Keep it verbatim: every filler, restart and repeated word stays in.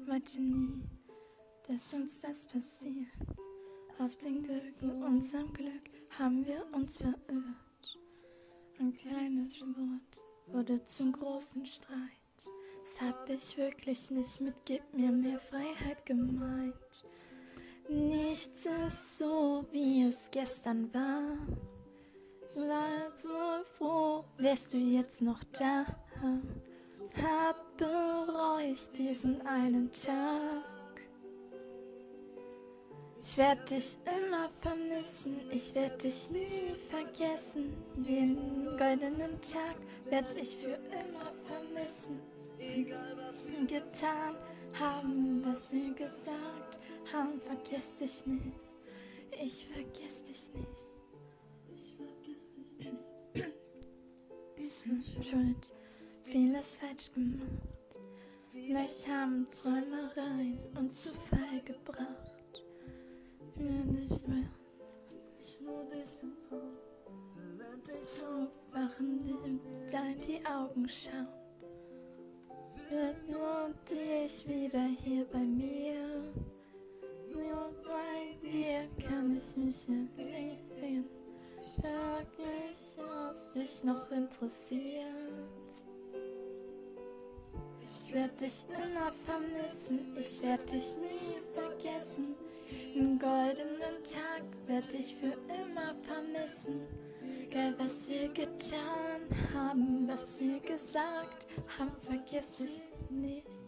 wollte nie, dass uns das passiert. Auf den Gürtel unserem Glück haben wir uns verirrt. Ein kleines Wort wurde zum großen Streit. Das hab ich wirklich nicht mit gib mir mehr Freiheit gemeint. Nichts ist so, wie es gestern war. Sei so froh, wärst du jetzt noch da. Hart bereu ich diesen einen Tag. Ich werd dich immer vermissen, ich werd dich nie vergessen. Jeden goldenen Tag werd ich für immer vermissen. Egal was wir getan haben, was wir gesagt haben, vergiss dich nicht. Ich vergiss dich nicht. Ich vergiss dich nicht. Ich bin schuld, vieles falsch gemacht. Vielleicht haben Träumereien uns zu Fall gebracht. Wir nicht mehr, nicht nur dich im Traum, dich so wachen, die dir in die Augen schauen. Wird nur dich wieder hier bei mir, nur bei dir kann ich mich erleben. Frag mich, ob dich noch interessiert. Ich werd dich immer vermissen, ich werd dich nie vergessen. Einen goldenen Tag werd ich für immer vermissen. Egal was wir getan haben, was wir gesagt haben, vergiss ich nicht.